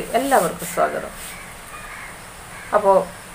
എല്ലാവർക്കും സ്വാഗതം. അപ്പോൾ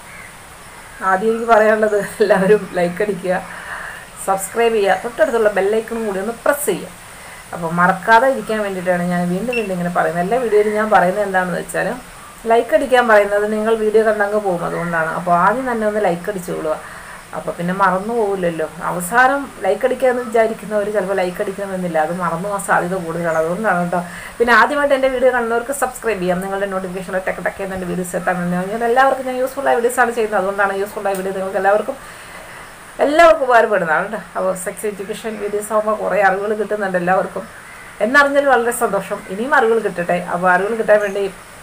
ആദ്യം എനിക്ക് പറയാനുള്ളത് എല്ലാവരും ലൈക്ക് അടിക്കുക, സബ്സ്ക്രൈബ് ചെയ്യുക, തൊട്ടടുത്തുള്ള ബെല്ലൈക്കണും കൂടി ഒന്ന് പ്രസ് ചെയ്യുക. അപ്പോൾ മറക്കാതെ ഇരിക്കാൻ വേണ്ടിയിട്ടാണ് ഞാൻ വീണ്ടും ഇങ്ങനെ പറയുന്നത്. എല്ലാ വീഡിയോയിലും ഞാൻ പറയുന്നത് എന്താണെന്ന് വെച്ചാൽ ലൈക്ക് അടിക്കാൻ പറയുന്നത് നിങ്ങൾ വീഡിയോ കണ്ടങ്ങ് പോകും, അതുകൊണ്ടാണ്. അപ്പോൾ ആദ്യം തന്നെ ഒന്ന് ലൈക്ക് അടിച്ചുകൊള്ളുക, അപ്പോൾ പിന്നെ മറന്നു പോകില്ലല്ലോ. അവസാനം ലൈക്ക് അടിക്കാമെന്ന് വിചാരിക്കുന്നവർ ചിലപ്പോൾ ലൈക്ക് അടിക്കണമെന്നില്ല, അത് മറന്നു പോകാൻ സാധ്യത കൂടുതലാണ്, അതുകൊണ്ടാണ് കേട്ടോ. പിന്നെ ആദ്യമായിട്ട് എൻ്റെ വീഡിയോ കാണുന്നവർക്ക് സബ്സ്ക്രൈബ് ചെയ്യാം, നിങ്ങളുടെ നോട്ടിഫിക്കേഷൻ ടെക്ക് എൻ്റെ വീഡിയോസ് എത്താൻ വേണ്ടി എല്ലാവർക്കും ഞാൻ യൂസ്ഫുള്ളായ വീഡിയോസാണ് ചെയ്യുന്നത്, അതുകൊണ്ടാണ് യൂസ്ഫുള്ളായ വീഡിയോ നിങ്ങൾക്ക് എല്ലാവർക്കും ഉപകാരപ്പെടുന്നതാണ് കേട്ടോ. അപ്പോൾ സെക്സ് എഡ്യൂക്കേഷൻ വീഡിയോസ് ആകുമ്പോൾ കുറേ അറിവുകൾ കിട്ടുന്നുണ്ട് എല്ലാവർക്കും. എന്നറിഞ്ഞാൽ വളരെ സന്തോഷം, ഇനിയും അറിവുകൾ കിട്ടട്ടെ. അപ്പോൾ അറിവുകൾ കിട്ടാൻ വേണ്ടി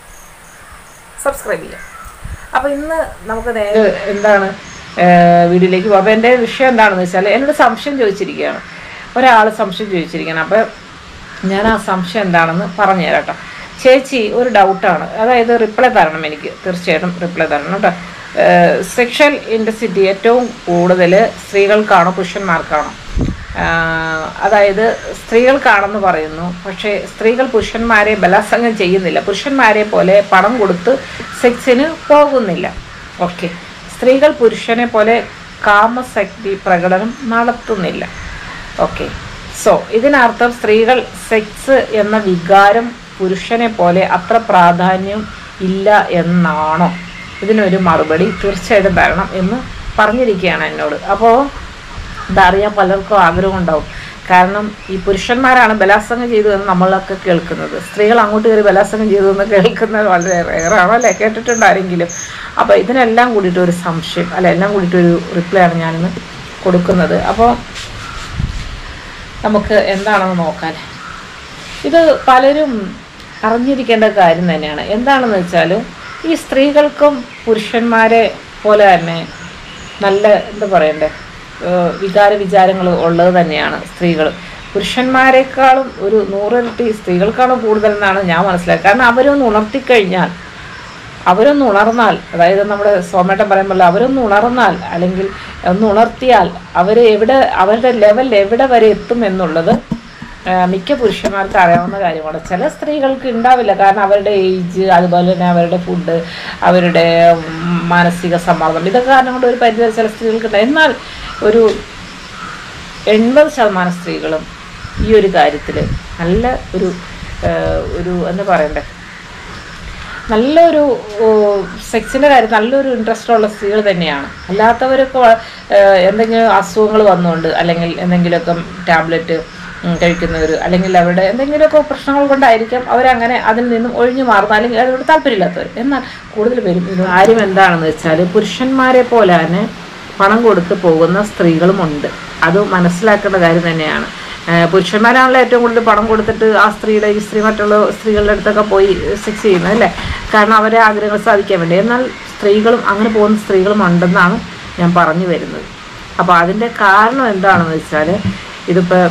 സബ്സ്ക്രൈബ് ചെയ്യാം. അപ്പോൾ ഇന്ന് നമുക്ക് നേരെ എന്താണ് വീഡിയോയിലേക്ക് പോകും. അപ്പോൾ എൻ്റെ വിഷയം എന്താണെന്ന് വെച്ചാൽ എന്നോട് സംശയം ചോദിച്ചിരിക്കുകയാണ്, ഒരാൾ സംശയം ചോദിച്ചിരിക്കുകയാണ്. അപ്പോൾ ഞാൻ ആ സംശയം എന്താണെന്ന് പറഞ്ഞു തരാം കേട്ടോ. ചേച്ചി ഒരു ഡൗട്ടാണ്, അതായത് റിപ്ലൈ തരണം, എനിക്ക് തീർച്ചയായിട്ടും റിപ്ലൈ തരണം കേട്ടോ. സെക്ഷൽ ഇൻറ്റൻസിറ്റി ഏറ്റവും കൂടുതൽ സ്ത്രീകൾക്കാണോ പുരുഷന്മാർക്കാണോ? അതായത് സ്ത്രീകൾക്കാണെന്ന് പറയുന്നു, പക്ഷേ സ്ത്രീകൾ പുരുഷന്മാരെ ബലാത്സംഗം ചെയ്യുന്നില്ല, പുരുഷന്മാരെ പോലെ പണം കൊടുത്ത് സെക്സിന് പോകുന്നില്ല. ഓക്കെ, സ്ത്രീകൾ പുരുഷനെ പോലെ കാമശക്തി പ്രകടനം നടത്തുന്നില്ല. ഓക്കെ, സോ ഇതിനർത്ഥം സ്ത്രീകൾ സെക്സ് എന്ന വികാരം പുരുഷനെ പോലെ അത്ര പ്രാധാന്യം ഇല്ല എന്നാണോ? ഇതിനൊരു മറുപടി തീർച്ചയായിട്ടും തരണം എന്ന് പറഞ്ഞിരിക്കുകയാണ് എന്നോട്. അപ്പോൾ ഇതറിയാൻ പലർക്കും ആഗ്രഹം ഉണ്ടാവും, കാരണം ഈ പുരുഷന്മാരാണ് ബലാത്സംഗം ചെയ്തു എന്ന് നമ്മളൊക്കെ കേൾക്കുന്നത്, സ്ത്രീകൾ അങ്ങോട്ട് കയറി ബലാത്സംഗം ചെയ്തു എന്ന് കേൾക്കുന്നത് വളരെ റെയറാണോ അല്ലേ? കേട്ടിട്ടുണ്ടാരെങ്കിലും. അപ്പോൾ ഇതിനെല്ലാം കൂടിയിട്ട് ഒരു സംശയം അല്ല, എല്ലാം കൂടിയിട്ടൊരു റിപ്ലൈ ആണ് ഞാനിന്ന് കൊടുക്കുന്നത്. അപ്പോൾ നമുക്ക് എന്താണെന്ന് നോക്കാൻ. ഇത് പലരും അറിഞ്ഞിരിക്കേണ്ട കാര്യം തന്നെയാണ്. എന്താണെന്ന് വെച്ചാൽ ഈ സ്ത്രീകൾക്കും പുരുഷന്മാരെ പോലെ തന്നെ നല്ല എന്താ പറയണ്ടേ വിചാരങ്ങൾ ഉള്ളത് തന്നെയാണ് സ്ത്രീകൾ. പുരുഷന്മാരെക്കാളും ഒരു 100 ഇരട്ടി സ്ത്രീകൾക്കാണ് കൂടുതൽ എന്നാണ് ഞാൻ മനസ്സിലാക്കുക. കാരണം അവരൊന്ന് ഉണർന്നാൽ, അതായത് നമ്മുടെ സോമേട്ടൻ പറയുമ്പോൾ അവരൊന്ന് ഉണർന്നാൽ അല്ലെങ്കിൽ ഒന്ന് ഉണർത്തിയാൽ അവരുടെ ലെവൽ എവിടെ വരെ എത്തും എന്നുള്ളത് മിക്ക പുരുഷന്മാർക്ക് അറിയാവുന്ന കാര്യമാണ്. ചില സ്ത്രീകൾക്ക് ഉണ്ടാവില്ല, കാരണം അവരുടെ ഏജ്, അതുപോലെ തന്നെ അവരുടെ ഫുഡ്, അവരുടെ മാനസിക സമ്മർദ്ദം, ഇതൊക്കെ കാരണം കൊണ്ട് ഒരു പരിധി ചില സ്ത്രീകൾക്കുണ്ട്. എന്നാൽ ഒരു 80% സ്ത്രീകളും ഈ ഒരു കാര്യത്തിൽ നല്ല ഒരു എന്താ പറയണ്ടേ, നല്ലൊരു സെക്സിൻ്റെ കാര്യം നല്ലൊരു ഇൻട്രസ്റ്റ് ഉള്ള സ്ത്രീകൾ തന്നെയാണ്. അല്ലാത്തവരൊക്കെ എന്തെങ്കിലും അസുഖങ്ങൾ വന്നുകൊണ്ട് അല്ലെങ്കിൽ എന്തെങ്കിലുമൊക്കെ ടാബ്ലറ്റ് കഴിക്കുന്നവർ അല്ലെങ്കിൽ അവരുടെ എന്തെങ്കിലുമൊക്കെ പ്രശ്നങ്ങൾ കൊണ്ടായിരിക്കാം അവരങ്ങനെ അതിൽ നിന്നും ഒഴിഞ്ഞു മാറുന്ന അല്ലെങ്കിൽ അതിനോട് താല്പര്യമില്ലാത്തവർ. എന്നാൽ കൂടുതൽ പേരും കാര്യം എന്താണെന്ന് വെച്ചാൽ പുരുഷന്മാരെ പോലെ തന്നെ പണം കൊടുത്ത് പോകുന്ന സ്ത്രീകളുമുണ്ട്. അത് മനസ്സിലാക്കേണ്ട കാര്യം തന്നെയാണ്. പുരുഷന്മാരാണല്ലോ ഏറ്റവും കൂടുതൽ പണം കൊടുത്തിട്ട് ആ ഈ സ്ത്രീ മറ്റുള്ള സ്ത്രീകളുടെ അടുത്തൊക്കെ പോയി സെക്സ് ചെയ്യുന്നത് അല്ലേ, കാരണം അവരെ ആഗ്രഹങ്ങൾ സാധിക്കാൻ വേണ്ടി. എന്നാൽ സ്ത്രീകളും അങ്ങനെ പോകുന്ന സ്ത്രീകളും ഉണ്ടെന്നാണ് ഞാൻ പറഞ്ഞു വരുന്നത്. അപ്പോൾ അതിൻ്റെ കാരണം എന്താണെന്ന് വെച്ചാൽ ഇതിപ്പോൾ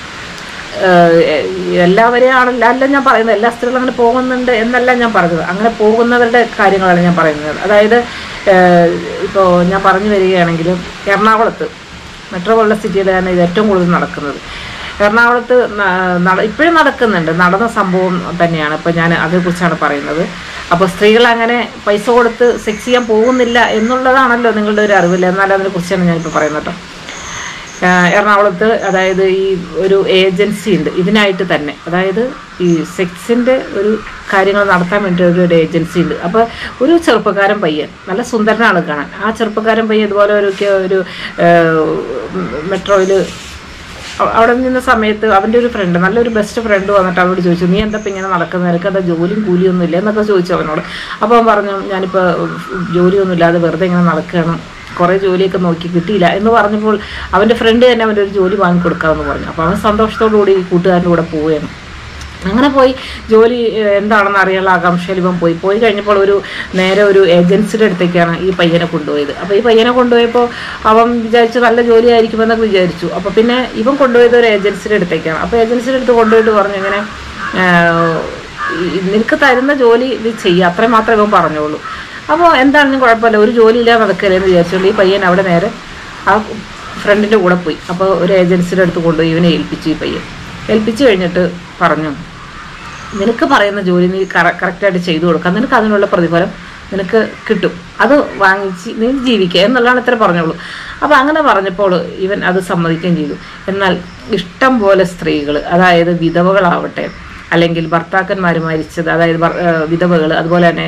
എല്ലാവരെയും അല്ല ഞാൻ പറയുന്നത്, എല്ലാ സ്ത്രീകളും അങ്ങനെ പോകുന്നുണ്ട് എന്നല്ല ഞാൻ പറഞ്ഞത്, അങ്ങനെ പോകുന്നവരുടെ കാര്യങ്ങളാണ് ഞാൻ പറയുന്നത്. അതായത് ഇപ്പോൾ ഞാൻ പറഞ്ഞു വരികയാണെങ്കിൽ എറണാകുളത്ത് മെട്രോ പോലുള്ള സിറ്റിയിലാണ് ഇത് ഏറ്റവും കൂടുതൽ നടക്കുന്നത്. എറണാകുളത്ത് ഇപ്പോഴും നടന്ന സംഭവം തന്നെയാണ്. ഇപ്പോൾ ഞാൻ അതേക്കുറിച്ചാണ് പറയുന്നത്. അപ്പോൾ സ്ത്രീകൾ അങ്ങനെ പൈസ കൊടുത്ത് സെക്സ് ചെയ്യാൻ പോകുന്നില്ല എന്നുള്ളതാണല്ലോ നിങ്ങളുടെ ഒരു അറിവില്ല, എന്നാൽ അതിനെക്കുറിച്ചാണ് ഞാനിപ്പോൾ പറയുന്നത് കേട്ടോ. എറണാകുളത്ത് അതായത് ഈ ഒരു ഏജൻസി ഉണ്ട് ഇതിനായിട്ട് തന്നെ, അതായത് ഈ സെക്സിൻ്റെ ഒരു കാര്യങ്ങൾ നടത്താൻ വേണ്ടി ഒരു ഏജൻസി ഉണ്ട്. അപ്പോൾ ഒരു ചെറുപ്പക്കാരൻ പയ്യൻ, നല്ല സുന്ദരനാണ് കാണാൻ, ആ ചെറുപ്പക്കാരൻ പയ്യൻ ഇതുപോലെ ഒരു മെട്രോയിൽ അവിടെ നിന്ന സമയത്ത് അവൻ്റെ ഒരു ഫ്രണ്ട്, നല്ലൊരു ബെസ്റ്റ് ഫ്രണ്ട് വന്നിട്ട് അവനോട് ചോദിച്ചു, നീ എന്താ ഇപ്പം ഇങ്ങനെ നടക്കുന്നത്, നിനക്ക് എന്താ ജോലിയും കൂലിയൊന്നും ഇല്ല എന്നൊക്കെ ചോദിച്ചു അവനോട്. അപ്പോൾ അവൻ പറഞ്ഞു, ഞാനിപ്പോൾ ജോലിയൊന്നും ഇല്ലാതെ വെറുതെ ഇങ്ങനെ നടക്കുകയാണ്, കുറേ ജോലിയൊക്കെ നോക്കി കിട്ടിയില്ല എന്ന് പറഞ്ഞപ്പോൾ അവൻ്റെ ഫ്രണ്ട് തന്നെ അവൻ്റെ ഒരു ജോലി വാങ്ങിക്കൊടുക്കാമെന്ന് പറഞ്ഞു. അപ്പോൾ അവൻ സന്തോഷത്തോടു കൂടി കൂട്ടുകാരൻ്റെ കൂടെ പോവുകയാണ്. അങ്ങനെ പോയി ജോലി എന്താണെന്ന് അറിയാനുള്ള ആകാംക്ഷയിൽ ഇവൻ പോയി കഴിഞ്ഞപ്പോൾ നേരെ ഒരു ഏജൻസിയുടെ അടുത്തേക്കാണ് ഈ പയ്യനെ കൊണ്ടുപോയത്. അപ്പോൾ ഈ പയ്യനെ കൊണ്ടുപോയപ്പോൾ അവൻ വിചാരിച്ചു നല്ല ജോലി ആയിരിക്കുമെന്നൊക്കെ വിചാരിച്ചു. അപ്പോൾ പിന്നെ ഇവൻ കൊണ്ടുപോയത് ഒരു ഏജൻസിയുടെ അടുത്തേക്കാണ്. അപ്പോൾ ഏജൻസിയുടെ അടുത്ത് കൊണ്ടുപോയിട്ട് പറഞ്ഞു, ഇങ്ങനെ നിനക്ക് തരുന്ന ജോലി ഇത് ചെയ്യുക, അത്രയും മാത്രമേ ഇവൻ പറഞ്ഞോളൂ. അപ്പോൾ എന്താണെങ്കിലും കുഴപ്പമില്ല, ഒരു ജോലിയില്ലാതെ നടക്കരുതെന്ന് വിചാരിച്ചുകൊണ്ട് ഈ പയ്യൻ അവിടെ നേരെ ആ ഫ്രണ്ടിൻ്റെ കൂടെ പോയി. അപ്പോൾ ഒരു ഏജൻസിയുടെ അടുത്ത് കൊണ്ടുപോയി ഇവനെ ഏൽപ്പിച്ചു. ഈ പയ്യൻ ഏൽപ്പിച്ചു കഴിഞ്ഞിട്ട് പറഞ്ഞു, നിനക്ക് പറയുന്ന ജോലി നീ കറക്റ്റായിട്ട് ചെയ്തു കൊടുക്കാം, നിനക്ക് അതിനുള്ള പ്രതിഫലം നിനക്ക് കിട്ടും, അത് വാങ്ങിച്ച് നീ ജീവിക്കുക എന്നുള്ളതാണ് ഇത്ര പറഞ്ഞോളൂ. അപ്പോൾ അങ്ങനെ പറഞ്ഞപ്പോൾ ഇവൻ അത് സമ്മതിക്കുകയും ചെയ്തു. എന്നാൽ ഇഷ്ടം പോലെ സ്ത്രീകൾ, അതായത് വിധവകളാവട്ടെ, അല്ലെങ്കിൽ ഭർത്താക്കന്മാർ മരിച്ചത്, അതായത് വിധവകൾ, അതുപോലെ തന്നെ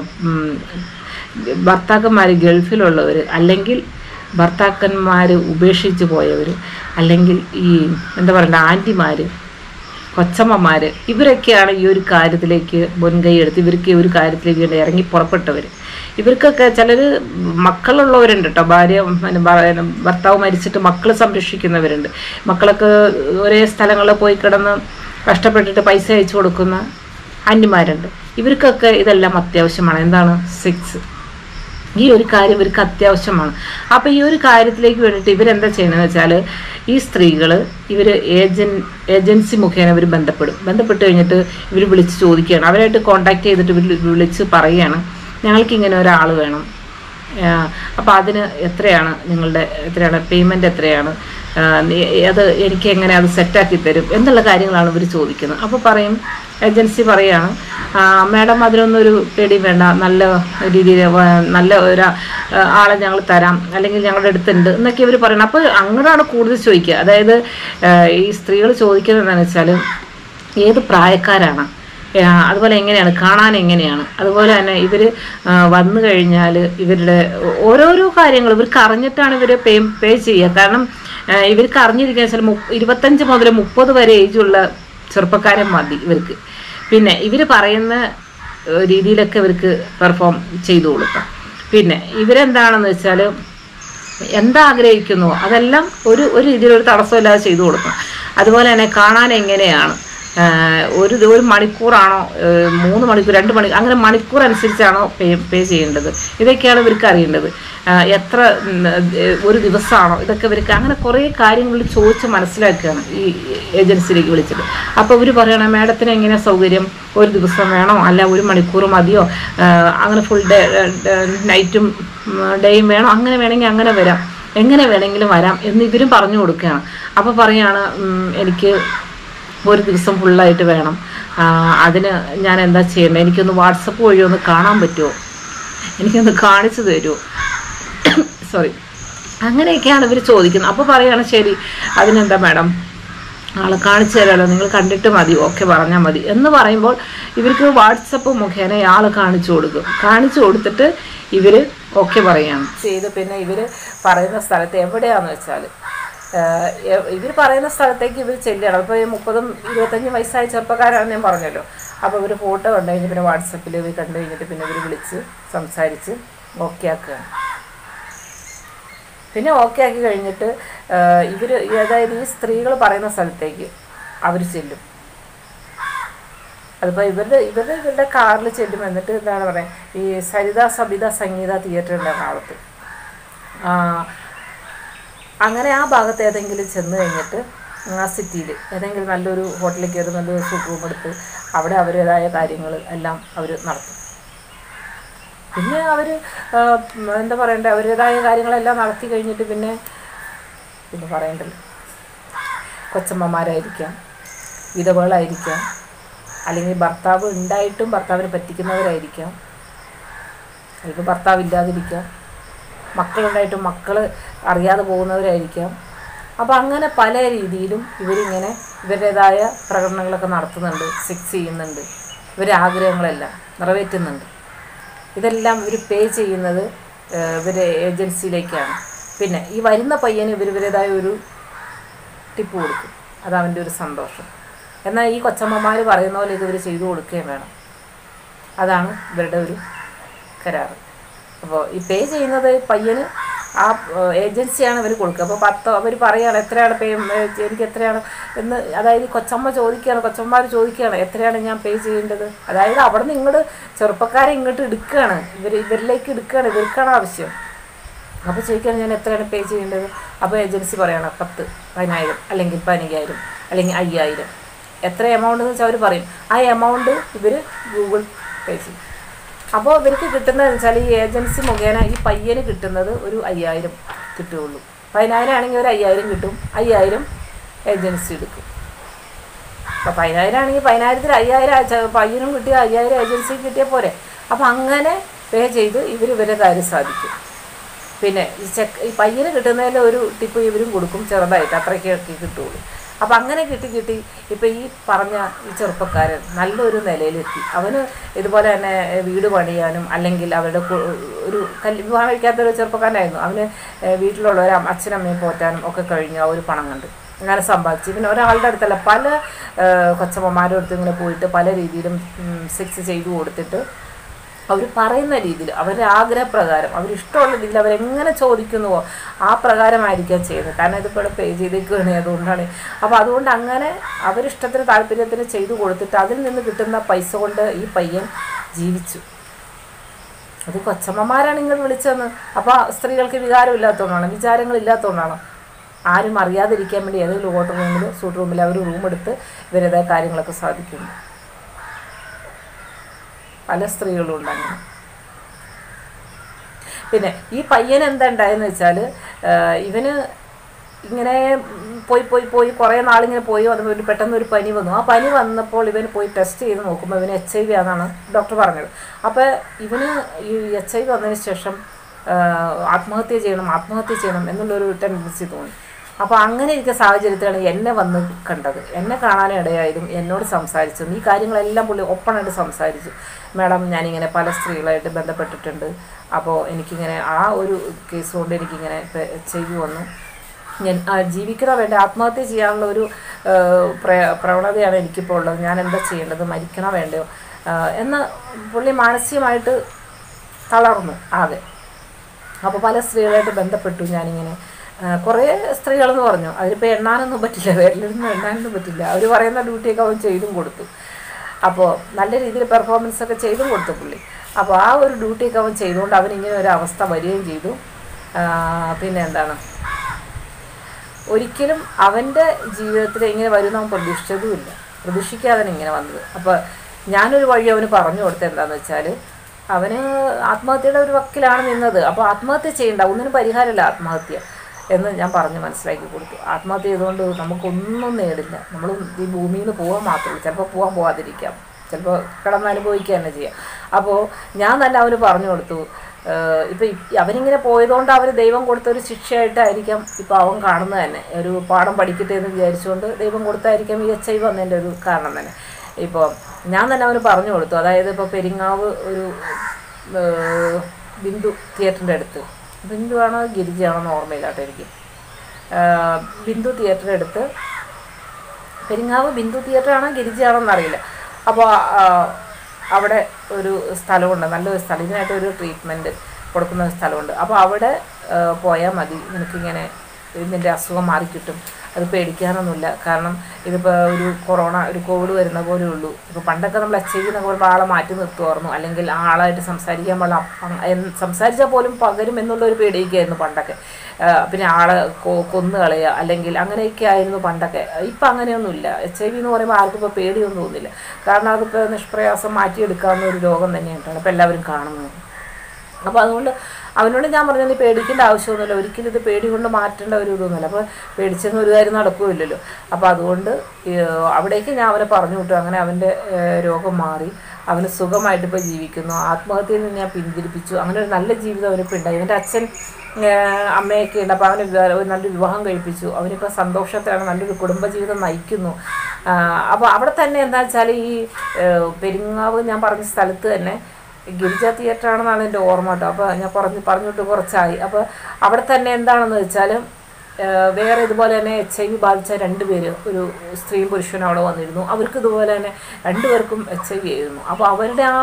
ഭർത്താക്കന്മാർ ഗൾഫിലുള്ളവർ, അല്ലെങ്കിൽ ഭർത്താക്കന്മാർ ഉപേക്ഷിച്ച് പോയവർ, അല്ലെങ്കിൽ ഈ എന്താ പറയണ്ട ആൻറ്റിമാർ, കൊച്ചമ്മമാർ, ഇവരൊക്കെയാണ് ഈ ഒരു കാര്യത്തിലേക്ക് മുൻകൈ എടുത്ത് ഇവർക്ക് ഈ ഒരു കാര്യത്തിലേക്ക് ഇറങ്ങി പുറപ്പെട്ടവർ. ഇവർക്കൊക്കെ ചിലർ മക്കളുള്ളവരുണ്ട് കേട്ടോ, ഭർത്താവ് മരിച്ചിട്ട് മക്കൾ സംരക്ഷിക്കുന്നവരുണ്ട്, മക്കളൊക്കെ ഒരേ സ്ഥലങ്ങളിൽ പോയി കിടന്ന് കഷ്ടപ്പെട്ടിട്ട് പൈസ അയച്ചു കൊടുക്കുന്ന ആൻറ്റിമാരുണ്ട്. ഇവർക്കൊക്കെ ഇതെല്ലാം അത്യാവശ്യമാണ്. എന്താണ് സെക്സ്, ഈ ഒരു കാര്യം ഇവർക്ക് അത്യാവശ്യമാണ്. അപ്പോൾ ഈ ഒരു കാര്യത്തിലേക്ക് വേണ്ടിയിട്ട് ഇവരെന്താ ചെയ്യണമെന്ന് വെച്ചാൽ, ഈ സ്ത്രീകൾ ഇവർ ഏജൻസി മുഖേന ഇവർ ബന്ധപ്പെട്ട് കഴിഞ്ഞിട്ട് ഇവർ വിളിച്ച് ചോദിക്കുകയാണ്, അവരായിട്ട് കോണ്ടാക്ട് ചെയ്തിട്ട് ഇവർ വിളിച്ച് പറയുകയാണ്, ഞങ്ങൾക്കിങ്ങനെ ഒരാൾ വേണം, അപ്പോൾ അതിന് എത്രയാണ് പേയ്മെൻറ്റ് എത്രയാണ്, അത് എനിക്ക് എങ്ങനെ അത് സെറ്റാക്കി തരും എന്നുള്ള കാര്യങ്ങളാണ് ഇവർ ചോദിക്കുന്നത്. അപ്പോൾ പറയും, ഏജൻസി പറയുകയാണ്, മാഡം അതിനൊന്നൊരു പേടി വേണ്ട, നല്ല രീതിയിൽ നല്ല ആളെ ഞങ്ങൾ തരാം, അല്ലെങ്കിൽ ഞങ്ങളുടെ അടുത്തുണ്ട് എന്നൊക്കെ ഇവർ പറയണം. അപ്പോൾ അങ്ങനെയാണ് കൂടുതൽ ചോദിക്കുക. അതായത് ഈ സ്ത്രീകൾ ചോദിക്കുന്നത് എന്താണെന്ന് വെച്ചാൽ, ഏത് പ്രായക്കാരാണ്, അതുപോലെ എങ്ങനെയാണ് കാണാൻ, എങ്ങനെയാണ്, അതുപോലെ തന്നെ ഇവർ വന്നു കഴിഞ്ഞാൽ ഇവരുടെ ഓരോരോ കാര്യങ്ങൾ ഇവർക്ക് അറിഞ്ഞിട്ടാണ് ഇവർ പേ ചെയ്യുക. കാരണം ഇവർക്ക് അറിഞ്ഞിരിക്കുക വെച്ചാൽ 25 മുതൽ 30 വരെ ഏജുള്ള ചെറുപ്പക്കാരൻ മതി ഇവർക്ക്. പിന്നെ ഇവർ പറയുന്ന രീതിയിലൊക്കെ ഇവർക്ക് പെർഫോം ചെയ്തു കൊടുക്കാം. പിന്നെ ഇവരെന്താണെന്ന് വെച്ചാൽ എന്താഗ്രഹിക്കുന്നു അതെല്ലാം ഒരു രീതിയിലൊരു തടസ്സമില്ലാതെ ചെയ്തു കൊടുക്കും. അതുപോലെ തന്നെ കാണാൻ എങ്ങനെയാണ്, ഒരു മണിക്കൂറാണോ, 3 മണിക്കൂർ, 2 മണിക്കൂർ, അങ്ങനെ മണിക്കൂർ അനുസരിച്ചാണോ പേ ചെയ്യേണ്ടത്, ഇതൊക്കെയാണ് ഇവർക്ക് അറിയേണ്ടത്. എത്ര ഒരു ദിവസമാണോ, ഇതൊക്കെ ഇവർക്ക് അങ്ങനെ കുറേ കാര്യങ്ങൾ ചോദിച്ച് മനസ്സിലാക്കുകയാണ് ഈ ഏജൻസിയിലേക്ക് വിളിച്ചിട്ട്. അപ്പോൾ ഇവർ പറയണം, മാഡത്തിന് എങ്ങനെയാണ് സൗകര്യം, ഒരു ദിവസം വേണോ, അല്ല 1 മണിക്കൂർ മതിയോ, അങ്ങനെ ഫുൾ നൈറ്റും ഡേയും വേണോ, അങ്ങനെ വേണമെങ്കിൽ അങ്ങനെ വരാം, എങ്ങനെ വേണമെങ്കിലും വരാം എന്ന് ഇവരും പറഞ്ഞു കൊടുക്കുകയാണ്. അപ്പോൾ പറയുകയാണ്, എനിക്ക് ഒരു ദിവസം ഫുള്ളായിട്ട് വേണം, അതിന് ഞാൻ എന്താ ചെയ്യേണ്ടത്, എനിക്കൊന്ന് വാട്സപ്പ് വഴി ഒന്ന് കാണാൻ പറ്റുമോ, എനിക്കൊന്ന് കാണിച്ചു തരുമോ, സോറി, അങ്ങനെയൊക്കെയാണ് ഇവർ ചോദിക്കുന്നത്. അപ്പോൾ പറയുകയാണ്, ശരി അതിനെന്താ മാഡം, ആളെ കാണിച്ചു തരാമല്ലോ, നിങ്ങൾ കണ്ടിട്ട് മതി, ഓക്കെ പറഞ്ഞാൽ മതി എന്ന് പറയുമ്പോൾ ഇവർക്ക് വാട്സപ്പ് മുഖേന ആൾ കാണിച്ചു കൊടുത്തിട്ട് ഇവർ ഓക്കെ പറയുകയാണ് ചെയ്ത്. പിന്നെ ഇവർ പറയുന്ന സ്ഥലത്ത് എവിടെയാണെന്ന് വെച്ചാൽ, ഇവർ പറയുന്ന സ്ഥലത്തേക്ക് ഇവർ ചെല്ലണം. ഇപ്പോൾ 30-25 വയസ്സായ ചെറുപ്പക്കാരാണെന്ന് ഞാൻ പറഞ്ഞല്ലോ. അപ്പോൾ ഇവർ ഫോട്ടോ കണ്ടു കഴിഞ്ഞ് പിന്നെ വാട്സപ്പിൽ ഇവർ കണ്ടു കഴിഞ്ഞിട്ട് പിന്നെ ഇവർ വിളിച്ച് സംസാരിച്ച് ഓക്കെ ആക്കുകയാണ്. പിന്നെ ഓക്കെ ആക്കി കഴിഞ്ഞിട്ട് ഇവർ, അതായത് ഈ സ്ത്രീകൾ പറയുന്ന സ്ഥലത്തേക്ക് അവർ ചെല്ലും. അതിപ്പോൾ ഇവരുടെ കാറിൽ ചെല്ലും. എന്നിട്ട് എന്താണ് പറയുക, ഈ സരിത സബിത സംഗീത തിയേറ്റർ ഉണ്ട് എറണാകുളത്ത്, അങ്ങനെ ആ ഭാഗത്ത് ഏതെങ്കിലും ചെന്ന് കഴിഞ്ഞിട്ട് ആ സിറ്റിയിൽ ഏതെങ്കിലും നല്ലൊരു ഹോട്ടലിൽ കയറി നല്ലൊരു സൂട്ട് റൂം എടുത്ത് അവിടെ അവരുടേതായ കാര്യങ്ങൾ എല്ലാം അവർ നടത്തും. പിന്നെ അവർ എന്താ പറയണ്ടേ, അവരുടേതായ കാര്യങ്ങളെല്ലാം നടത്തി കഴിഞ്ഞിട്ട് പിന്നെ പറയണ്ടല്ലോ, കൊച്ചമ്മമാരായിരിക്കാം, വിധവകളായിരിക്കാം, അല്ലെങ്കിൽ ഭർത്താവ് ഉണ്ടായിട്ടും ഭർത്താവിനെ പറ്റിക്കുന്നവരായിരിക്കാം, അല്ലെങ്കിൽ ഭർത്താവ് ഇല്ലാതിരിക്കാം, മക്കളുണ്ടായിട്ടും മക്കൾ അറിയാതെ പോകുന്നവരായിരിക്കാം. അപ്പോൾ അങ്ങനെ പല രീതിയിലും ഇവരിങ്ങനെ ഇവരുടേതായ പ്രകടനങ്ങളൊക്കെ നടത്തുന്നുണ്ട്, സെക്സ് ചെയ്യുന്നുണ്ട്, ഇവരുടെ ആഗ്രഹങ്ങളെല്ലാം നിറവേറ്റുന്നുണ്ട്. ഇതെല്ലാം ഇവർ പേ ചെയ്യുന്നത് ഇവരുടെ ഏജൻസിയിലേക്കാണ്. പിന്നെ ഈ വരുന്ന പയ്യന് ഇവരുടേതായ ഒരു ടിപ്പ് കൊടുക്കും, അതവൻ്റെ ഒരു സന്തോഷം. എന്നാൽ ഈ കൊച്ചമ്മമാർ പറയുന്ന പോലെ ഇവർ ചെയ്തു കൊടുക്കുകയും വേണം. അതാണ് ഇവരുടെ ഒരു കരാറ്. അപ്പോൾ ഈ പേ ചെയ്യുന്നത് പയ്യന് ആ ഏജൻസിയാണ് ഇവർ കൊടുക്കുക. അപ്പോൾ അവർ പറയുകയാണ് എത്രയാണ് എനിക്ക് എത്രയാണ് എന്ന്, അതായത് കൊച്ചമ്മമാർ ചോദിക്കുകയാണ് എത്രയാണ് ഞാൻ പേ ചെയ്യേണ്ടത്. അതായത് അവിടെ നിന്ന് ഇങ്ങോട്ട് ചെറുപ്പക്കാരെ ഇങ്ങോട്ട് എടുക്കുകയാണ്, ഇവരിലേക്ക് എടുക്കുകയാണ്, ഇവർക്കാണ് ആവശ്യം. അപ്പോൾ ചോദിക്കുകയാണ് ഞാൻ എത്രയാണ് പേ ചെയ്യേണ്ടത്. അപ്പോൾ ഏജൻസി പറയുകയാണ് 10, 10,000 അല്ലെങ്കിൽ 15,000 അല്ലെങ്കിൽ 5,000, എത്ര എമൗണ്ട് എന്ന് വെച്ചാൽ അവർ പറയും. ആ എമൗണ്ട് ഇവർ ഗൂഗിൾ പേ ചെയ്യും. അപ്പോൾ ഇവർക്ക് കിട്ടുന്നതെന്ന് വെച്ചാൽ ഈ ഏജൻസി മുഖേന ഈ പയ്യന് കിട്ടുന്നത് ഒരു 5,000 കിട്ടുകയുള്ളൂ. 10,000 ആണെങ്കിൽ ഒരു 5,000 കിട്ടും, 5,000 ഏജൻസി എടുക്കും. അപ്പോൾ 10,000 ആണെങ്കിൽ 10,000-ൽ 5,000 പയ്യനും കിട്ടിയ 5,000 ഏജൻസിക്ക് കിട്ടിയാൽ പോരെ. അപ്പോൾ അങ്ങനെ പേ ചെയ്ത് ഇവരെ കാര്യം സാധിക്കും. പിന്നെ ഈ പയ്യന് കിട്ടുന്നതിൽ ഒരു ടിപ്പ് ഇവരും കൊടുക്കും, ചെറുതായിട്ട്, അത്രയ്ക്ക് കിട്ടുള്ളൂ. അപ്പം അങ്ങനെ കിട്ടി ഇപ്പം ഈ പറഞ്ഞ ഈ ചെറുപ്പക്കാരൻ നല്ലൊരു നിലയിലെത്തി. അവന് ഇതുപോലെ തന്നെ വീട് പണിയാനും അല്ലെങ്കിൽ അവരുടെ ഒരു വിവാഹം കഴിക്കാത്തൊരു ചെറുപ്പക്കാരനായിരുന്നു. അവന് വീട്ടിലുള്ളവരെ അച്ഛനമ്മയും പോറ്റാനും ഒക്കെ കഴിഞ്ഞു ആ ഒരു പണം കണ്ട് അങ്ങനെ സമ്പാദിച്ചു. പിന്നെ ഒരാളുടെ അടുത്തല്ല, പല കൊച്ചമ്മമാരുടെ അടുത്ത് ഇങ്ങനെ പോയിട്ട് പല രീതിയിലും സെക്സ് ചെയ്തു കൊടുത്തിട്ട് അവർ പറയുന്ന രീതിയിൽ, അവരുടെ ആഗ്രഹപ്രകാരം, അവരിഷ്ടമുള്ള രീതിയിൽ അവരെങ്ങനെ ചോദിക്കുന്നുവോ ആ പ്രകാരമായിരിക്കാം ചെയ്യുന്നത്. കാരണം ഇതിപ്പോൾ പേ ചെയ്തേക്കുകയാണ്, അതുകൊണ്ടാണ്. അപ്പോൾ അതുകൊണ്ട് അങ്ങനെ അവരിഷ്ടത്തിന് താല്പര്യത്തിന് ചെയ്തു കൊടുത്തിട്ട് അതിൽ നിന്ന് കിട്ടുന്ന പൈസ കൊണ്ട് ഈ പയ്യൻ ജീവിച്ചു. അത് കൊച്ചമ്മമാരാണ് ഇങ്ങോട്ട് വിളിച്ചതെന്ന്. അപ്പോൾ സ്ത്രീകൾക്ക് വികാരമില്ലാത്തതുകൊണ്ടാണ്, വിചാരങ്ങളില്ലാത്തതുകൊണ്ടാണ്. ആരും അറിയാതിരിക്കാൻ വേണ്ടി ഏതെങ്കിലും ഹോട്ടൽ റൂമിൽ, സൂട്ട് റൂമിൽ അവർ റൂം എടുത്ത് ഇവരേതായ കാര്യങ്ങളൊക്കെ സാധിക്കുന്നു. പല സ്ത്രീകളും ഉണ്ടങ്ങനെ. പിന്നെ ഈ പയ്യൻ എന്താ ഉണ്ടായെന്ന് വെച്ചാൽ, ഇവന് ഇങ്ങനെ പോയി കുറേ നാളിങ്ങനെ പോയി വന്നപ്പോൾ പെട്ടെന്ന് ഒരു പനി വന്നു. ആ പനി വന്നപ്പോൾ ഇവന് പോയി ടെസ്റ്റ് ചെയ്ത് നോക്കുമ്പോൾ ഇവന് HIV ആണെന്നാണ് ഡോക്ടർ പറഞ്ഞത്. അപ്പോൾ ഇവന് ഈ HIV വന്നതിന് ശേഷം ആത്മഹത്യ ചെയ്യണം എന്നുള്ളൊരു ടെൻഡൻസി തോന്നി. അപ്പോൾ അങ്ങനെ ഇരിക്കുന്ന സാഹചര്യത്തിലാണ് എന്നെ വന്ന് കണ്ടത്. എന്നെ കാണാനിടയായതും എന്നോട് സംസാരിച്ചതും ഈ കാര്യങ്ങളെല്ലാം പുള്ളി ഒപ്പണായിട്ട് സംസാരിച്ചു. മാഡം, ഞാനിങ്ങനെ പല സ്ത്രീകളായിട്ട് ബന്ധപ്പെട്ടിട്ടുണ്ട്. അപ്പോൾ എനിക്കിങ്ങനെ ആ ഒരു കേസ് കൊണ്ട് എനിക്കിങ്ങനെ HIV വന്നു. ഞാൻ ജീവിക്കണോ വേണ്ട, ആത്മഹത്യ ചെയ്യാനുള്ള ഒരു പ്രവണതയാണ് എനിക്കിപ്പോൾ ഉള്ളത്. ഞാൻ എന്താ ചെയ്യേണ്ടത്, മരിക്കണോ വേണ്ടയോ എന്ന് പുള്ളി മാനസികമായിട്ട് തളർന്നു ആകെ. അപ്പോൾ പല സ്ത്രീകളായിട്ട് ബന്ധപ്പെട്ടു ഞാനിങ്ങനെ. കുറേ സ്ത്രീകളെന്ന് പറഞ്ഞു, അതിലിപ്പോൾ എണ്ണാനൊന്നും പറ്റില്ല, വിരലിലൊന്നും എണ്ണാനൊന്നും പറ്റില്ല. അവർ പറയുന്ന ഡ്യൂട്ടിയൊക്കെ അവൻ ചെയ്തും കൊടുത്തു. അപ്പോൾ നല്ല രീതിയിൽ പെർഫോമൻസൊക്കെ ചെയ്തും കൊടുത്തു പുള്ളി. അപ്പോൾ ആ ഒരു ഡ്യൂട്ടിയൊക്കെ അവൻ ചെയ്തുകൊണ്ട് അവനിങ്ങനെ ഒരു അവസ്ഥ വരികയും ചെയ്തു. പിന്നെ എന്താണ്, ഒരിക്കലും അവൻ്റെ ജീവിതത്തിൽ ഇങ്ങനെ വരുന്ന അവൻ പ്രതീക്ഷിച്ചതുമില്ല, പ്രതീക്ഷിക്കാതെ ഇങ്ങനെ വന്നത്. അപ്പോൾ ഞാനൊരു വഴി അവന് പറഞ്ഞു കൊടുത്തത് എന്താണെന്ന് വെച്ചാൽ, അവന് ആത്മഹത്യയുടെ ഒരു വക്കിലാണ് നിന്നത്. അപ്പോൾ ആത്മഹത്യ ചെയ്യണ്ട, ഒന്നിനും പരിഹാരമില്ല ആത്മഹത്യ എന്ന് ഞാൻ പറഞ്ഞ് മനസ്സിലാക്കി കൊടുത്തു. ആത്മഹത്യ ചെയ്തുകൊണ്ട് നമുക്കൊന്നും നേടില്ല. നമ്മൾ ഈ ഭൂമിയിൽ നിന്ന് പോകാൻ മാത്രമേ ഉള്ളൂ. ചിലപ്പോൾ പോകാതിരിക്കാം, ചിലപ്പോൾ കിടന്നനുഭവിക്കുക തന്നെ ചെയ്യാം. അപ്പോൾ ഞാൻ തന്നെ അവന് പറഞ്ഞു കൊടുത്തു, ഇപ്പം അവനിങ്ങനെ പോയതുകൊണ്ട് അവർ ദൈവം കൊടുത്തൊരു ശിക്ഷയായിട്ടായിരിക്കാം ഇപ്പോൾ അവൻ കാണുന്നത് തന്നെ. ഒരു പാഠം പഠിക്കട്ടെ എന്ന് വിചാരിച്ചുകൊണ്ട് ദൈവം കൊടുത്തായിരിക്കാം ഈ HIV വന്നതിൻ്റെ ഒരു കാരണം തന്നെ. ഇപ്പോൾ ഞാൻ തന്നെ അവന് പറഞ്ഞു കൊടുത്തു. അതായത് ഇപ്പോൾ പെരിങ്ങാവ് ഒരു ബിന്ദു തിയേറ്ററിൻ്റെ അടുത്ത്, ബിന്ദുവാണോ ഗിരിജയാണോ ഓർമ്മയില്ലാട്ടോ എനിക്ക്, ബിന്ദു തിയേറ്ററിൻ്റെ അടുത്ത്, പെരിങ്ങാവ് ബിന്ദു തിയേറ്ററാണോ ഗിരിജയാണോ എന്നറിയില്ല. അപ്പോൾ അവിടെ ഒരു സ്ഥലമുണ്ട്, നല്ലൊരു സ്ഥലം, ഇതിനായിട്ടൊരു ട്രീറ്റ്മെൻറ്റ് കൊടുക്കുന്ന ഒരു സ്ഥലമുണ്ട്. അപ്പോൾ അവിടെ പോയാൽ മതി, നിനക്കിങ്ങനെ ഇതിൻ്റെ അസുഖം മാറിക്കിട്ടും, അത് പേടിക്കാനൊന്നുമില്ല. കാരണം ഇതിപ്പോൾ ഒരു കോവിഡ് വരുന്ന പോലെ ഉള്ളൂ. ഇപ്പോൾ പണ്ടൊക്കെ നമ്മൾ HIV എന്നൊക്കെ പറയുമ്പോൾ ആളെ മാറ്റി നിർത്തുമായിരുന്നു, അല്ലെങ്കിൽ ആ ആളായിട്ട് സംസാരിക്കാൻ സംസാരിച്ചാൽ പോലും പകരും എന്നുള്ളൊരു പേടിയൊക്കെയായിരുന്നു പണ്ടൊക്കെ. പിന്നെ ആളെ കൊന്നു കളയുക അല്ലെങ്കിൽ അങ്ങനെയൊക്കെ ആയിരുന്നു പണ്ടൊക്കെ. ഇപ്പം അങ്ങനെയൊന്നുമില്ല. HIV എന്ന് പറയുമ്പോൾ ആർക്കും ഇപ്പോൾ പേടിയൊന്നും തോന്നില്ല. കാരണം അതിപ്പോൾ നിഷ്പ്രയാസം മാറ്റിയെടുക്കാവുന്ന ഒരു രോഗം തന്നെയായിട്ടാണ് ഇപ്പോൾ എല്ലാവരും കാണുന്നത്. അപ്പോൾ അതുകൊണ്ട് അവനോട് ഞാൻ പറഞ്ഞാൽ നീ പേടിക്കേണ്ട ആവശ്യമൊന്നുമില്ല, ഒരിക്കലും ഇത് പേടി കൊണ്ട് മാറ്റേണ്ട ഒരു ഇതൊന്നുമില്ല. അപ്പോൾ പേടിച്ചെന്ന് ഒരു കാര്യം നടക്കുകയില്ലല്ലോ. അപ്പോൾ അതുകൊണ്ട് അവിടേക്ക് ഞാൻ അവനെ പറഞ്ഞു വിട്ടു. അങ്ങനെ അവൻ്റെ രോഗം മാറി, അവന് സുഖമായിട്ട് ഇപ്പോൾ ജീവിക്കുന്നു. ആത്മഹത്യയിൽ നിന്ന് ഞാൻ പിന്തിരിപ്പിച്ചു. അങ്ങനെ ഒരു നല്ല ജീവിതം അവനിപ്പോൾ ഉണ്ടായി. അവൻ്റെ അച്ഛൻ അമ്മയൊക്കെ ഉണ്ട്. അപ്പോൾ അവന് നല്ലൊരു വിവാഹം കഴിപ്പിച്ചു. അവനിപ്പോൾ സന്തോഷത്തിലാണ്, നല്ലൊരു കുടുംബജീവിതം നയിക്കുന്നു. അപ്പോൾ അവിടെ തന്നെ എന്താ വെച്ചാൽ, ഈ പെരിങ്ങാവ് ഞാൻ പറഞ്ഞ സ്ഥലത്ത് തന്നെ ഗിരിജ തിയേറ്ററാണെന്നാണ് എൻ്റെ ഓർമ്മ കേട്ടോ. അപ്പോൾ ഞാൻ പറഞ്ഞിട്ട് കുറച്ചായി. അപ്പോൾ അവിടെ തന്നെ എന്താണെന്ന് വെച്ചാൽ, വേറെ ഇതുപോലെ തന്നെ HIV ബാധിച്ച 2 പേര്, ഒരു സ്ത്രീയും പുരുഷനും അവിടെ വന്നിരുന്നു. അവർക്ക് ഇതുപോലെ തന്നെ 2 പേർക്കും HIV ആയിരുന്നു. അപ്പോൾ അവരുടെ ആ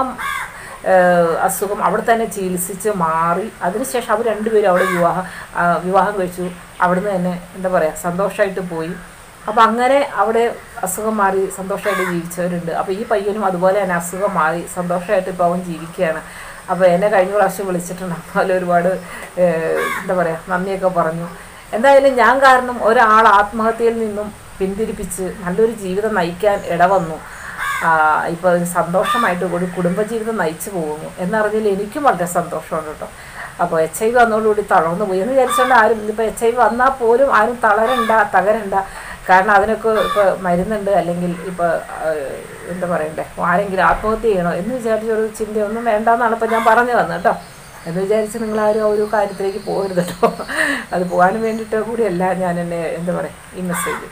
അസുഖം അവിടെ തന്നെ ചികിത്സിച്ച് മാറി. അതിനുശേഷം അവർ 2 പേരും അവിടെ വിവാഹം കഴിച്ചു. അവിടുന്ന് തന്നെ എന്താ പറയുക, സന്തോഷമായിട്ട് പോയി. അപ്പോൾ അങ്ങനെ അവിടെ അസുഖം മാറി സന്തോഷമായിട്ട് ജീവിച്ചവരുണ്ട്. അപ്പോൾ ഈ പയ്യനും അതുപോലെ തന്നെ അസുഖം മാറി സന്തോഷമായിട്ട് ഇപ്പോൾ അവൻ ജീവിക്കുകയാണ്. അപ്പോൾ എന്നെ കഴിഞ്ഞ പ്രാവശ്യം വിളിച്ചിട്ടുണ്ട്. അപ്പോൾ ഒരുപാട് എന്താ പറയുക, നന്ദിയൊക്കെ പറഞ്ഞു. എന്തായാലും ഞാൻ കാരണം ഒരാൾ ആത്മഹത്യയിൽ നിന്നും പിന്തിരിപ്പിച്ച് നല്ലൊരു ജീവിതം നയിക്കാൻ ഇടവന്നു. ഇപ്പോൾ സന്തോഷമായിട്ട് ഒരു കുടുംബജീവിതം നയിച്ചു പോകുന്നു എന്നറിഞ്ഞാൽ എനിക്കും വളരെ സന്തോഷമുണ്ട് കേട്ടോ. അപ്പോൾ HIV വന്നതോടുകൂടി തളർന്നു പോയി എന്ന് വിചാരിച്ചുകൊണ്ട് ആരും, ഇപ്പോൾ HIV വന്നാൽ പോലും ആരും തകരണ്ട. കാരണം അതിനൊക്കെ ഇപ്പോൾ മരുന്നുണ്ട്, അല്ലെങ്കിൽ ഇപ്പോൾ എന്താ പറയണ്ടേ, ആരെങ്കിലും ആത്മഹത്യ ചെയ്യണോ എന്ന് വിചാരിച്ചൊരു ചിന്തയൊന്നും വേണ്ടെന്നാണ് ഇപ്പോൾ ഞാൻ പറഞ്ഞു വന്നത് കേട്ടോ. എന്ന് വിചാരിച്ച് നിങ്ങളാരും ആ ഒരു കാര്യത്തിലേക്ക് പോകരുത് കേട്ടോ. അത് പോകാൻ വേണ്ടിയിട്ട് കൂടിയല്ല ഞാൻ എന്താ പറയുക ഈ മെസ്സേജ്.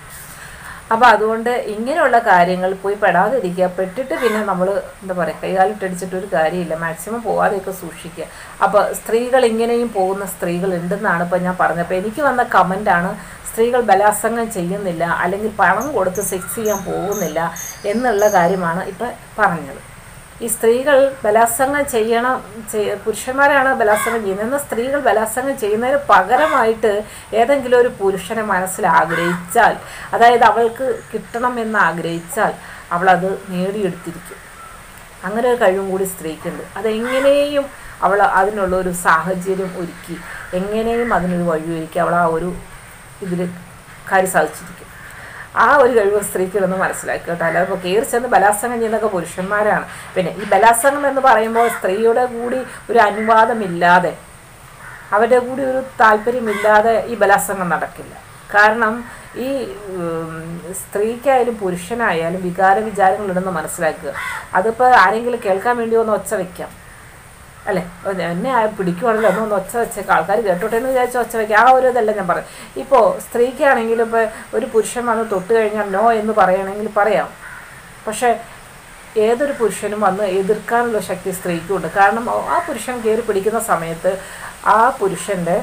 അപ്പോൾ അതുകൊണ്ട് ഇങ്ങനെയുള്ള കാര്യങ്ങൾ പോയി പെടാതിരിക്കുക. പെട്ടിട്ട് പിന്നെ നമ്മൾ എന്താ പറയുക കൈകാലിട്ടടിച്ചിട്ടൊരു കാര്യമില്ല. മാക്സിമം പോകാതെയൊക്കെ സൂക്ഷിക്കുക. അപ്പോൾ സ്ത്രീകൾ ഇങ്ങനെയും പോകുന്ന സ്ത്രീകൾ ഉണ്ടെന്നാണ് ഇപ്പോൾ ഞാൻ പറഞ്ഞത്. അപ്പോൾ എനിക്ക് വന്ന കമൻറ്റാണ് സ്ത്രീകൾ ബലാത്സംഗം ചെയ്യുന്നില്ല, അല്ലെങ്കിൽ പണം കൊടുത്ത് സെക്സ് ചെയ്യാൻ പോകുന്നില്ല എന്നുള്ള കാര്യമാണ് ഇപ്പം പറഞ്ഞത്. ഈ സ്ത്രീകൾ ബലാത്സംഗം ചെയ്യണം, പുരുഷന്മാരാണ് ബലാത്സംഗം ചെയ്യുന്നത്. എന്നാൽ സ്ത്രീകൾ ബലാത്സംഗം ചെയ്യുന്നതിന് പകരമായിട്ട് ഏതെങ്കിലും ഒരു പുരുഷനെ മനസ്സിൽ ആഗ്രഹിച്ചാൽ, അതായത് അവൾക്ക് കിട്ടണമെന്ന് ആഗ്രഹിച്ചാൽ അവളത് നേടിയെടുത്തിരിക്കും. അങ്ങനെ ഒരു കഴിവും കൂടി സ്ത്രീക്കുണ്ട്. അതെങ്ങനെയും അവൾ അതിനുള്ളൊരു സാഹചര്യം ഒരുക്കി, എങ്ങനെയും അതിനൊരു വഴിയൊരുക്കി അവൾ ആ ഒരു ഇതിൽ കാര്യം സാധിച്ചിരിക്കും. ആ ഒരു കഴിവ് സ്ത്രീകളൊന്ന് മനസ്സിലാക്കി കേട്ടോ. അല്ലാതെ ഇപ്പോൾ കയറി ചെന്ന് ബലാത്സംഗം ചെയ്യുന്നതൊക്കെ പുരുഷന്മാരാണ്. പിന്നെ ഈ ബലാത്സംഗം എന്ന് പറയുമ്പോൾ സ്ത്രീയുടെ കൂടി ഒരു അനുവാദമില്ലാതെ, അവരുടെ കൂടി ഒരു താല്പര്യമില്ലാതെ ഈ ബലാത്സംഗം നടക്കില്ല. കാരണം ഈ സ്ത്രീക്കായാലും പുരുഷനായാലും വിചാരങ്ങളുണ്ടെന്ന് മനസ്സിലാക്കുക. അതിപ്പോൾ ആരെങ്കിലും കേൾക്കാൻ വേണ്ടി ഒന്ന് ഒച്ച വയ്ക്കാം, അല്ലേ, എന്നെ പിടിക്കുവാണല്ലോ എന്നൊന്ന് ഒച്ച വെച്ചേക്കാം, ആൾക്കാർ കേട്ടോട്ടെ എന്ന് വിചാരിച്ച് ഒച്ച വയ്ക്കുക. ആ ഒരു ഇതല്ല ഞാൻ പറയും. ഇപ്പോൾ സ്ത്രീക്കാണെങ്കിലും ഇപ്പോൾ ഒരു പുരുഷൻ വന്ന് തൊട്ട് കഴിഞ്ഞാൽ നോ എന്ന് പറയുകയാണെങ്കിൽ പറയാം. പക്ഷേ ഏതൊരു പുരുഷനും വന്ന് എതിർക്കാനുള്ള ശക്തി സ്ത്രീക്കുണ്ട്. കാരണം ആ പുരുഷൻ കയറി പിടിക്കുന്ന സമയത്ത് ആ പുരുഷൻ്റെ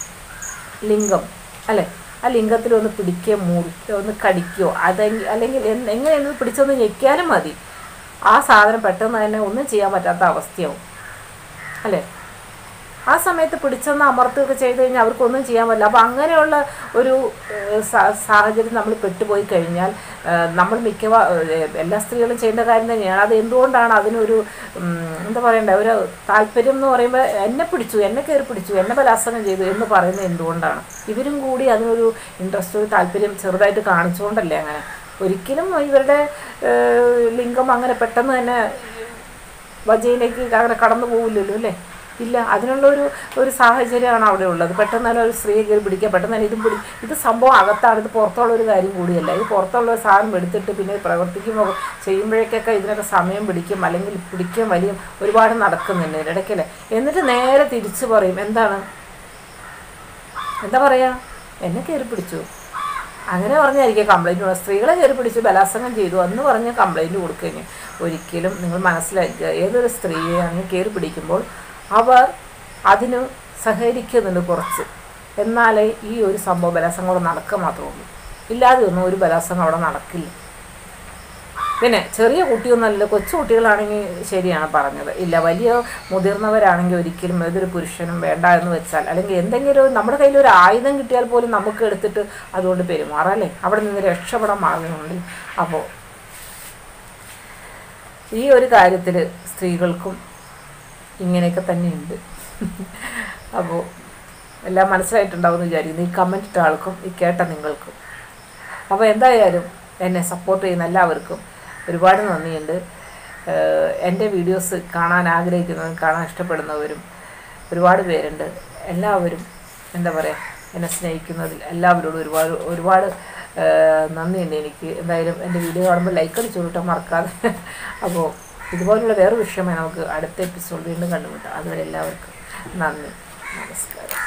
ലിംഗം, അല്ലേ, ആ ലിംഗത്തിൽ ഒന്ന് പിടിക്കുകയോ മുറിക്കുകയോ ഒന്ന് കടിക്കുകയോ അല്ലെങ്കിൽ എങ്ങനെയൊന്ന് പിടിച്ചൊന്ന് ഞെക്കിയാലും മതി, ആ സാധനം പെട്ടെന്ന് തന്നെ ഒന്നും ചെയ്യാൻ പറ്റാത്ത അവസ്ഥയാവും, അല്ലേ. ആ സമയത്ത് പിടിച്ചൊന്ന് അമർത്തുകയൊക്കെ ചെയ്ത് കഴിഞ്ഞാൽ അവർക്കൊന്നും ചെയ്യാൻ പറ്റില്ല. അപ്പോൾ അങ്ങനെയുള്ള ഒരു സാഹചര്യം നമ്മൾ പെട്ടുപോയി കഴിഞ്ഞാൽ നമ്മൾ എല്ലാ സ്ത്രീകളും ചെയ്യേണ്ട കാര്യം തന്നെയാണ്. അത് എന്തുകൊണ്ടാണ് അതിനൊരു എന്താ പറയണ്ടേ ഒരു താല്പര്യം എന്ന് പറയുമ്പോൾ എന്നെ പിടിച്ചു, എന്നെ കയറി പിടിച്ചു, എന്നെ ബലാത്സംഗം ചെയ്തു എന്ന് പറയുന്നത് എന്തുകൊണ്ടാണ്? ഇവരും കൂടി അതിനൊരു ഇൻട്രസ്റ്റ്, ഒരു താല്പര്യം ചെറുതായിട്ട് കാണിച്ചുകൊണ്ടല്ലേ അങ്ങനെ. ഒരിക്കലും ഇവരുടെ ലിംഗം അങ്ങനെ പെട്ടെന്ന് തന്നെ വജയിലേക്ക് അങ്ങനെ കടന്നു പോകില്ലല്ലോ, അല്ലേ, ഇല്ല. അതിനുള്ള ഒരു സാഹചര്യമാണ് അവിടെ ഉള്ളത്. പെട്ടെന്ന് തന്നെ ഒരു സ്ത്രീയെ കയറി പിടിക്കുക, പെട്ടെന്ന് തന്നെ ഇത് സംഭവം അകത്താണ്, ഇത് പുറത്തുള്ള ഒരു കാര്യം കൂടിയല്ല. ഇത് പുറത്തുള്ള ഒരു സാധനം എടുത്തിട്ട് പിന്നെ പ്രവർത്തിക്കുമ്പോൾ ചെയ്യുമ്പോഴേക്കൊക്കെ ഇതിനൊക്കെ സമയം പിടിക്കും, അല്ലെങ്കിൽ പിടിക്കുകയും വലിയ ഒരുപാട് നടക്കുന്നുണ്ട് ഇടയ്ക്കല്ലേ. എന്നിട്ട് നേരെ തിരിച്ചു പറയും, എന്താ പറയുക, എന്നെ കയറി പിടിച്ചു, അങ്ങനെ പറഞ്ഞായിരിക്കും കംപ്ലൈൻറ്റ് കൊടുക്കുക. സ്ത്രീകളെ കയറി പിടിച്ച് ബലാത്സംഗം ചെയ്തു എന്ന് പറഞ്ഞ് കംപ്ലൈൻറ്റ് കൊടുക്കുകയും. ഒരിക്കലും നിങ്ങൾ മനസ്സിലാക്കുക, ഏതൊരു സ്ത്രീയെയാണ് കയറി പിടിക്കുമ്പോൾ അവർ അതിന് സഹകരിക്കുന്നുണ്ട് കുറച്ച്, എന്നാലേ ഈ ഒരു സംഭവം ബലാത്സംഗം അവിടെ നടക്കുക മാത്രമേ ഉള്ളൂ. ഇല്ലാതെ ഒന്നും ഒരു ബലാത്സംഗം അവിടെ നടക്കില്ല. പിന്നെ ചെറിയ കുട്ടിയൊന്നുമല്ല, കൊച്ചു കുട്ടികളാണെങ്കിൽ ശരിയാണ് പറഞ്ഞത്, ഇല്ല. വലിയ മുതിർന്നവരാണെങ്കിൽ ഒരിക്കലും ഏതൊരു പുരുഷനും വേണ്ട എന്ന് വെച്ചാൽ, അല്ലെങ്കിൽ എന്തെങ്കിലും നമ്മുടെ കയ്യിൽ ഒരു ആയുധം കിട്ടിയാൽ പോലും നമുക്ക് എടുത്തിട്ട് അതുകൊണ്ട് പെരുമാറല്ലേ, അവിടെ നിന്ന് രക്ഷപ്പെടാൻ മാർഗമുണ്ട്. അപ്പോൾ ഈ ഒരു കാര്യത്തിൽ സ്ത്രീകൾക്കും ഇങ്ങനെയൊക്കെ തന്നെയുണ്ട്. അപ്പോൾ എല്ലാം മനസ്സിലായിട്ടുണ്ടാവുമെന്ന് വിചാരിക്കുന്നു, ഈ കമൻറ്റ് ഇട്ട ആൾക്കും ഈ കേട്ട നിങ്ങൾക്കും. അപ്പോൾ എന്തായാലും എന്നെ സപ്പോർട്ട് ചെയ്യുന്ന എല്ലാവർക്കും ഒരുപാട് നന്ദിയുണ്ട്. എൻ്റെ വീഡിയോസ് കാണാൻ ആഗ്രഹിക്കുന്നവരും കാണാൻ ഇഷ്ടപ്പെടുന്നവരും ഒരുപാട് പേരുണ്ട്. എല്ലാവരും എന്താ പറയുക എന്നെ സ്നേഹിക്കുന്നതിൽ എല്ലാവരോടും ഒരുപാട് നന്ദിയുണ്ട് എനിക്ക്. എന്തായാലും എൻ്റെ വീഡിയോ കാണുമ്പോൾ ലൈക്ക് അടിച്ചു കൊടുക്കാൻ മറക്കാതെ. അപ്പോൾ ഇതുപോലുള്ള വേറൊരു വിഷയമായി നമുക്ക് അടുത്ത എപ്പിസോഡ് വീണ്ടും കണ്ടുമുട്ടാം. അതുവരെ എല്ലാവർക്കും നന്ദി, നമസ്കാരം.